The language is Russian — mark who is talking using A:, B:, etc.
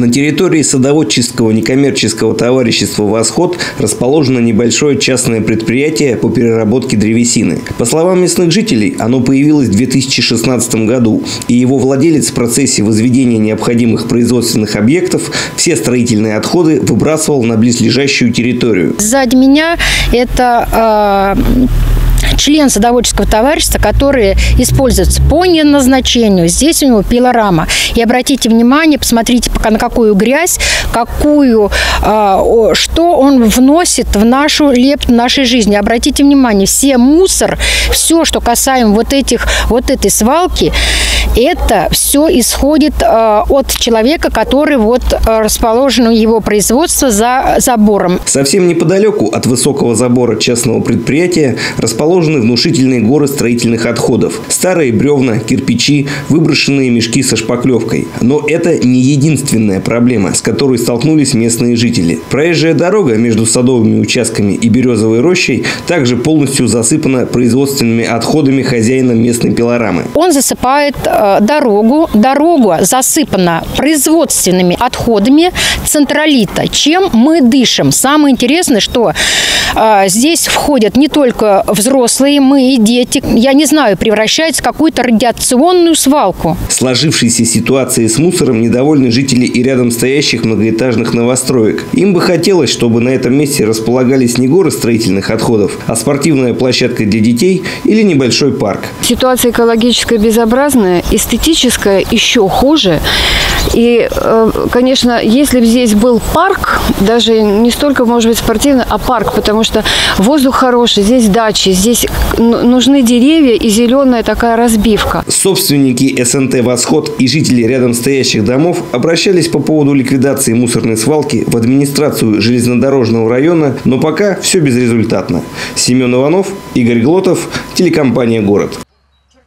A: На территории садоводческого некоммерческого товарищества «Восход» расположено небольшое частное предприятие по переработке древесины. По словам местных жителей, оно появилось в 2016 году, и его владелец в процессе возведения необходимых производственных объектов все строительные отходы выбрасывал на близлежащую территорию.
B: Сзади меня это член садоводческого товарищества, который используется по неназначению. Здесь у него пилорама. И обратите внимание, посмотрите, на какую грязь, что он вносит в нашу лепту нашей жизни. Обратите внимание, все мусор, все, что касаемо вот этой свалки, это все исходит от человека, который расположено его производство за забором.
A: Совсем неподалеку от высокого забора частного предприятия расположены внушительные горы строительных отходов. Старые бревна, кирпичи, выброшенные мешки со шпаклевкой. Но это не единственная проблема, с которой столкнулись местные жители. Проезжая дорога между садовыми участками и березовой рощей также полностью засыпана производственными отходами хозяина местной пилорамы.
B: Он засыпает дорогу. Дорога засыпана производственными отходами центролита. Чем мы дышим? Самое интересное, что здесь входят не только взрослые, мы и дети. Я не знаю, превращается в какую-то радиационную свалку.
A: Сложившейся ситуацией с мусором недовольны жители и рядом стоящих многоэтажных новостроек. Им бы хотелось, чтобы на этом месте располагались не горы строительных отходов, а спортивная площадка для детей или небольшой парк.
C: Ситуация экологическая безобразная, эстетическая еще хуже. И, конечно, если бы здесь был парк, даже не столько, может быть, спортивный, а парк, потому что воздух хороший, здесь дачи, здесь нужны деревья и зеленая такая разбивка.
A: Собственники СНТ «Восход» и жители рядом стоящих домов обращались по поводу ликвидации мусорной свалки в администрацию железнодорожного района, но пока все безрезультатно. Семен Иванов, Игорь Глотов, телекомпания «Город».